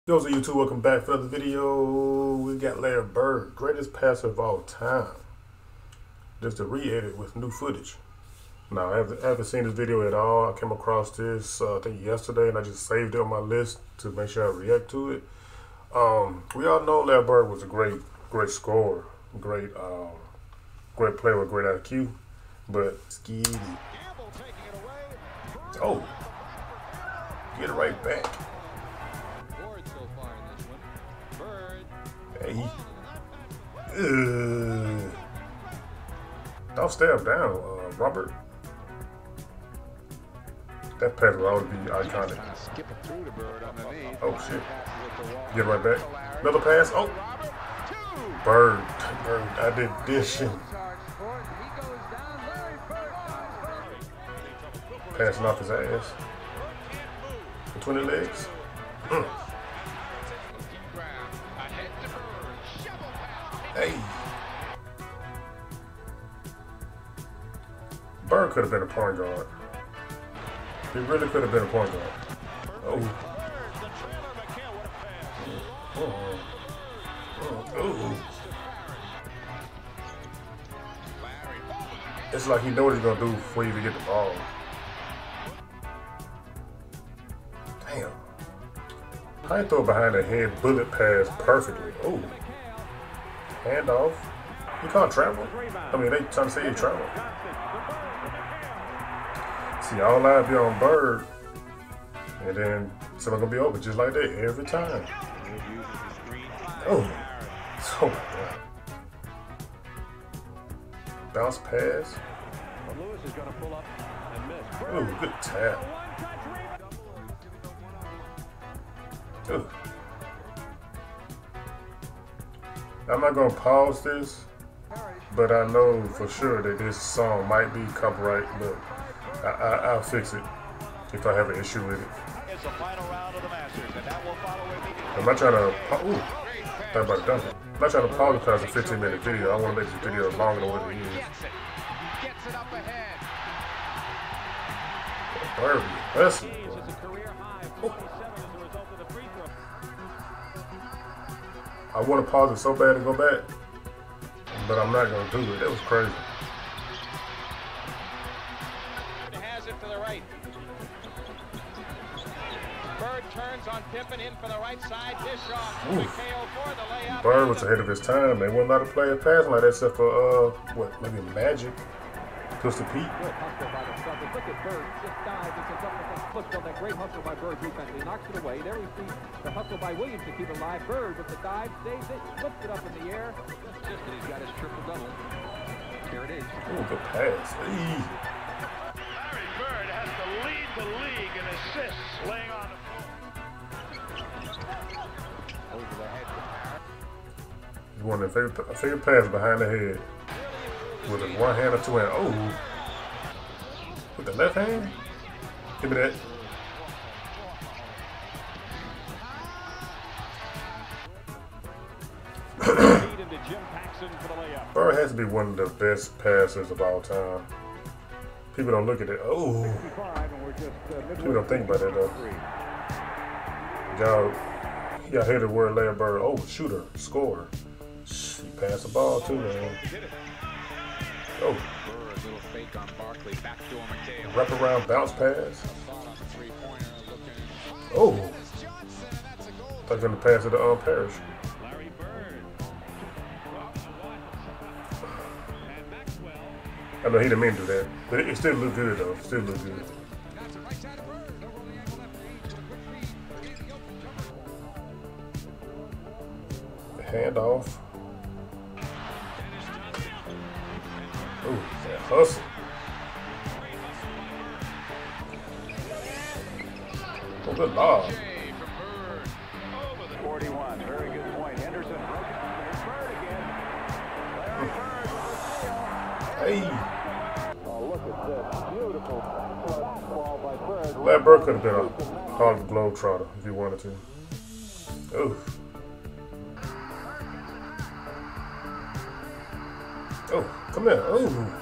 Yo, so YouTube, welcome back for another video. We got Larry Bird, greatest passer of all time. Just a re-edit with new footage. Now, I haven't seen this video at all. I came across this, I think yesterday, and I just saved it on my list to make sure I react to it. We all know Larry Bird was a great scorer, great player with great IQ, but skeedy. Oh, get it right back. Hey. Don't stab down, Robert. That pass will always be iconic. Oh, shit. Get right back. Another pass. Oh. Bird. I did this. Passing off his ass. Between the legs. Hey. Bird could have been a point guard. He really could have been a point guard. Oh. Oh. It's like he knows what he's going to do before you even get the ball. Damn. I throw it behind the head, bullet pass perfectly. Oh. Handoff. You can't travel. I mean, they trying to say you travel. See, all eyes be on Bird, and then someone gonna be open just like that every time. Oh my God. Bounce pass. Oh, good tap. Ooh. I'm not gonna pause this, but I know for sure that this song might be copyright, but I'll fix it if I have an issue with it. I'm not trying to, thought about done it. I'm not trying to pause because it's a 15-minute video. I want to make this video longer than what it is. Bird, listen. I want to pause it so bad and go back, but I'm not going to do it. That was crazy. Has it to the right. Bird turns on Pippen in for the right side. Dish off. KO for the layup. Bird was ahead of his time. They wouldn't let him play a pass like that except for, maybe Magic. Pistol Pete. Good hustle by the Celtics. Look at Bird. Just dives and comes up with a push on that great hustle by Bird defense. He knocks it away. There we see the hustle by Williams to keep it alive. Bird with the dive, saves it, flips it up in the air. Just that he's got his triple-double. Here it is. Ooh, good pass. Larry Bird has to lead the league in assists laying on the floor. Over the head. He wanted a favorite pass behind the head. With a one hand or two hand. Oh. With the left hand? Give me that. Bird has to be one of the best passers of all time. People don't look at it. Oh. People don't think about that though. Y'all hear the word Larry Bird. Oh, shooter, scorer. He passed the ball too, man. Oh. Wrap around bounce pass. Oh. They're going to pass it to Parrish. I know he didn't mean to do that, but it still looked good though. Still looked good. Hand off. Ooh, that hustle. Oh, good lob. 41, very good point. Henderson broke it. There's Bird again. Hey. Oh, look at this. Beautiful ball by Bird. Larry Bird could have been a Harlem Globetrotter if he wanted to. Oof. Oh, come here. Oh.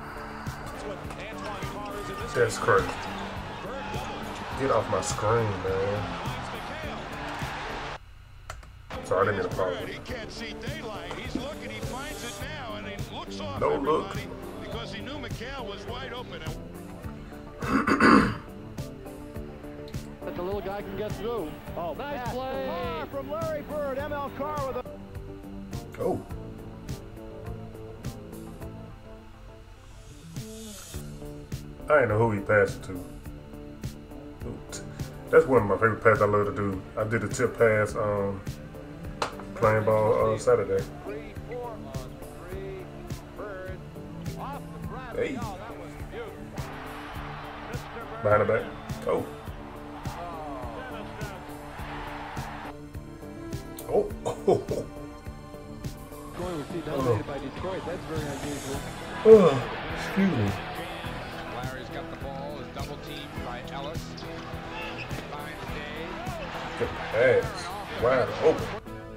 That's crazy. Get off my screen, man. Sorry, I didn't mean to pause it. He can't see daylight. He's looking. He finds it now, and he looks off No look. everybody because he knew McHale was wide open. But the little guy can get through. Oh, nice play from Larry Bird. ML Carr with a. Oh. I ain't know who he passed it to. That's one of my favorite passes I love to do. I did a tip pass playing ball Saturday. Hey. Behind the back. Oh. Oh. Going with Steve dominated by Detroit. That's very unusual. Oh, excuse me. Larry's got the ball. Is double teamed by Ellis. Finds Day. Good pass. Wide open.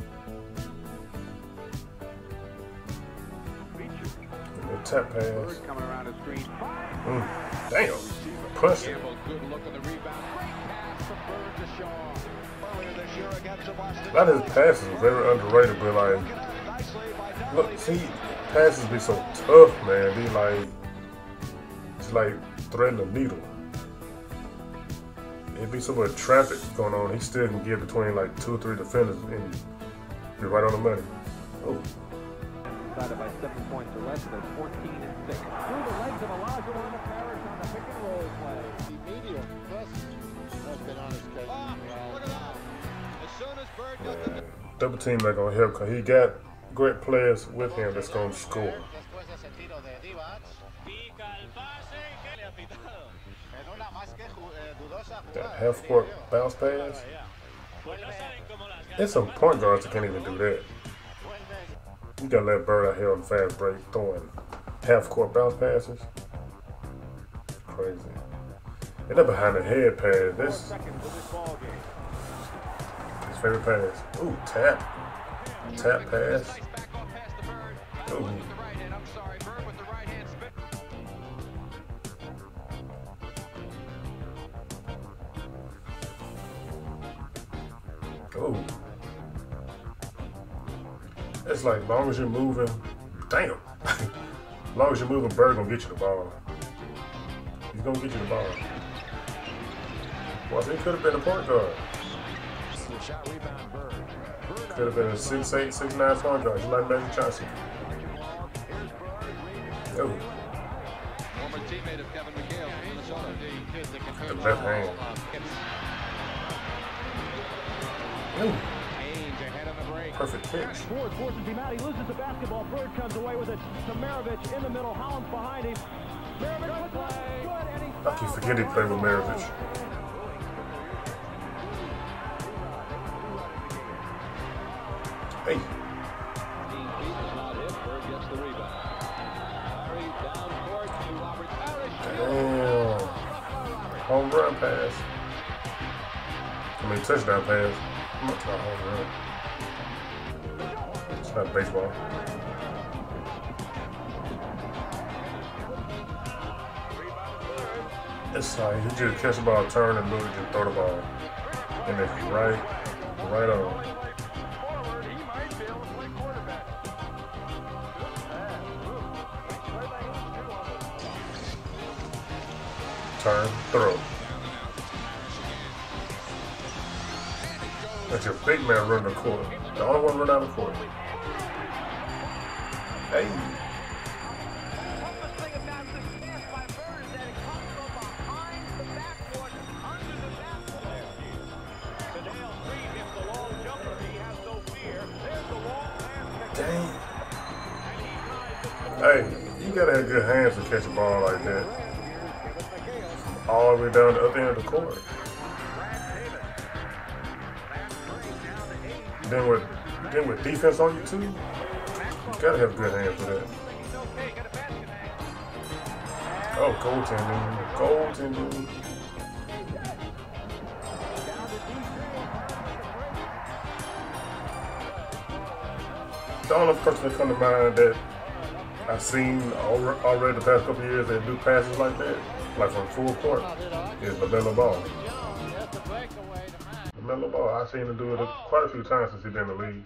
Good tap pass. Coming around the screen. Damn. Pushing. Campbell, good look at the rebound. Great pass from Bird to Shaw. Earlier this year against the Washington. A lot of his passes are very underrated, but like, look, see, passes be so tough, man. Be like, it's like threading a needle. It'd be so much traffic going on. He still can get between like 2 or 3 defenders and be right on the money. Oh. Decided by 7 points or less, they're 14-6. Through the legs of Elijah Wanda Parrish on the pick and roll play. The medium press has been on his case. Look at that. As soon as Bird got the Double team not gonna help because he got great players with him that's gonna score. Después de ese tiro de Divac, en una más que dudosa That jugada. half court bounce pass. There's some point guards that can't even do that. You gotta let Bird out here on fast break throwing half court bounce passes. Crazy. And that behind the head pass, that's his favorite pass. Ooh, tap. Tap pass. back off past the Bird. Ooh. With the right hand. I'm sorry. Bird with the right hand spin. Ooh. It's like, as long as you're moving, damn. As long as you're moving, Bird gonna get you the ball. He's gonna get you the ball. Well, he could have been a point guard. Shot rebound Bird. Could have been a 6'8", 6'9" point guard. You like Magic Johnson. Oh, Former teammate of Kevin McHale from Minnesota. the left hand. Ooh, Haynes ahead of the break. perfect pitch. Ford forces him out. He loses the basketball. Bird comes away with it to Maravich in the middle. Hollins behind him. Maravich with play. Good, and he I keep forgetting he played with Maravich. Hey, damn. Home run pass. I mean, touchdown pass. I'm not trying home run. It's not baseball. It's like he just catch the ball, turn, and literally just throw the ball. And it's right on. Turn, throw. That's your big man running the court. The only one running out of the court. Hey. Dang. Hey, you gotta have good hands to catch a ball like that. All the way down the other end of the court. Then with defense on you too, you gotta have good hands for that. Oh, goaltending. The only person that come to mind that I've seen already the past couple of years that do passes like that, like from full court, is LaMelo Ball. Melo Ball. I've seen him do it quite a few times since he's been in the league.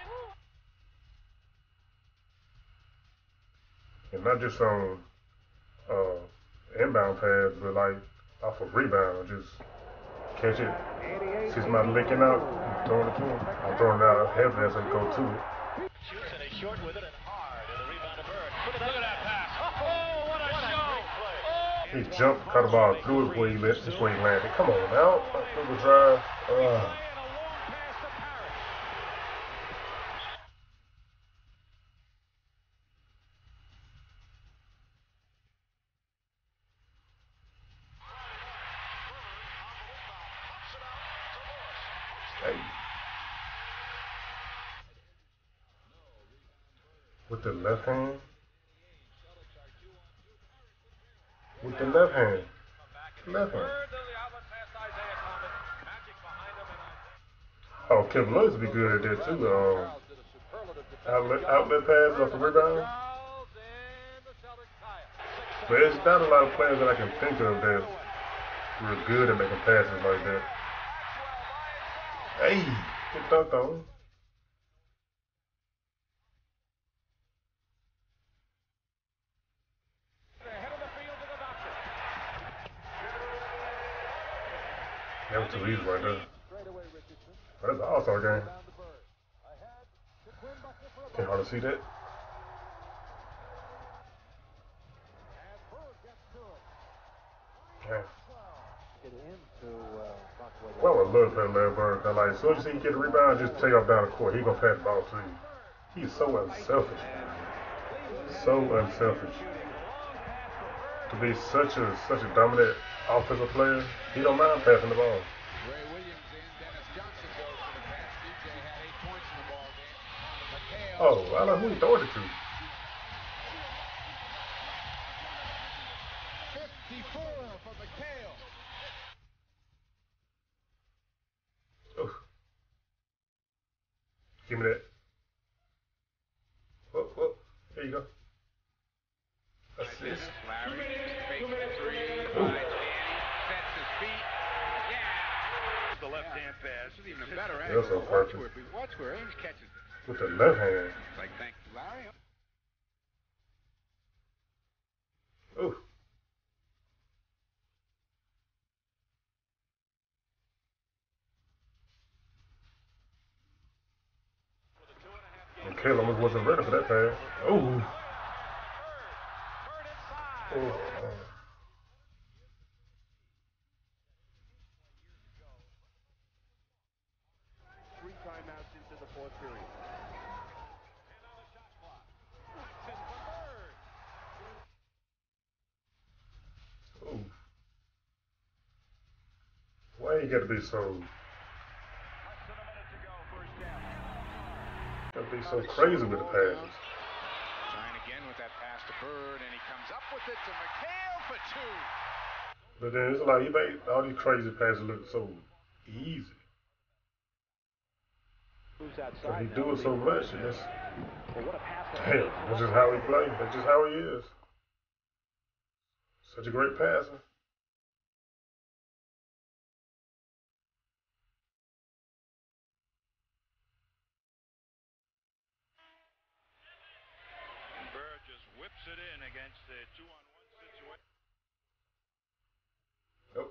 And not just on inbound pass, but like off a rebound, just catch it. See somebody licking out, throwing it to him. I'm throwing it out heavily as I go to it. Shoots and he's short with it and hard. And the rebound to Bird. Look at that pass. Oh, what a show. He jumped, caught the ball, threw it where he landed. Come on now. Through the drive. Hey. With the left hand. With the left hand. Left hand. Oh, Kevin Lewis would be good at that too. Outlet pass off the rebound. But there's not a lot of players that I can think of that were good at making passes like that. Hey, good dunk on him. That was too easy right there. That's an all-star game. Can hardly see that. Yeah. Well, I love that Larry Bird. Like, as soon as he get a rebound, just take off down the court. He gonna pass the ball to you. He's so unselfish. So unselfish. To be such a dominant offensive player, he don't mind passing the ball. Ray Williams and Dennis Johnson goes for the pass. DJ had 8 points in the ball game. Oh, I don't know who he throwing it to. 54 for McHale. Oh. Give me that. Whoop, whoop. There you go. Assist. Larry faking a 3, finds Danny, sets his feet. Yeah! The left-hand pass. This is even a better That's angle. so perfect. Watch where Ames catches it. With the left hand. It's like, thank you, Larry. Ooh. And Caleb almost wasn't ready for that pass. Ooh. Oh. 3 timeouts into the 4th period. Ooh. Why you gotta be so? Gotta be so crazy with the passes. Trying again with that pass to Bird, and he comes up with it to McHale for 2. But then it's like he made all these crazy passes look so easy. But he do it so much, and it's damn. That's just how he plays. That's just how he is. Such a great passer. Bird just whips it in against the 2-on-1 situation. Nope.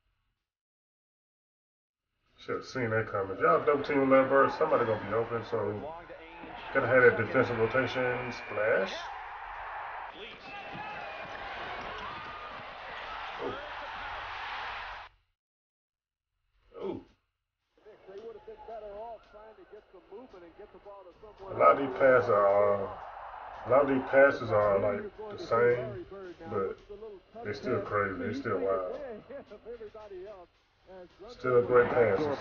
Should have seen that coming. If y'all double team Larry Bird, somebody gonna be open, so gotta have that defensive rotation splash. Oh. Ooh. A lot of these passes are like the same, but they're still crazy. They're still wild. Still great passes.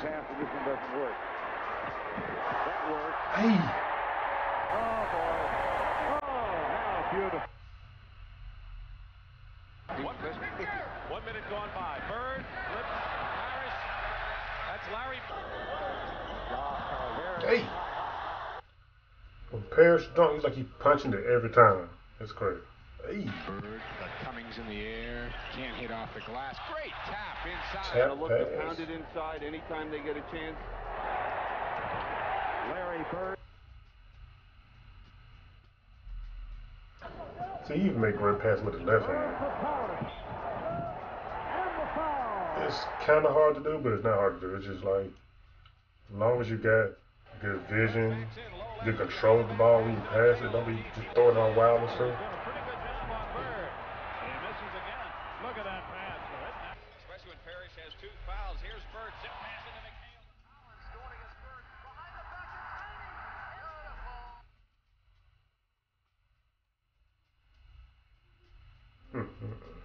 Hey. Oh, boy. Oh, how beautiful. 1 minute gone by. Bird, flips, Harris. That's Larry. Hey. When Parrish dunk, he's like he punching it every time. It's crazy. Hey. Bird, but Cummings in the air, can't hit off the glass. Great tap inside. Tap Look to pass. pound it inside anytime they get a chance. Larry Bird. See, he even make great pass with his left hand. It's kind of hard to do, but it's not hard to do. It's just like, as long as you got good vision, good control of the ball when you pass it, don't be just throwing it on wild and stuff. Doing a pretty good job on Bird. He misses again. Look at that pass. Especially when Parrish has 2 fouls. Here's Bird, zip pass into McHale. Collins going against Bird. Behind the back is Beautiful.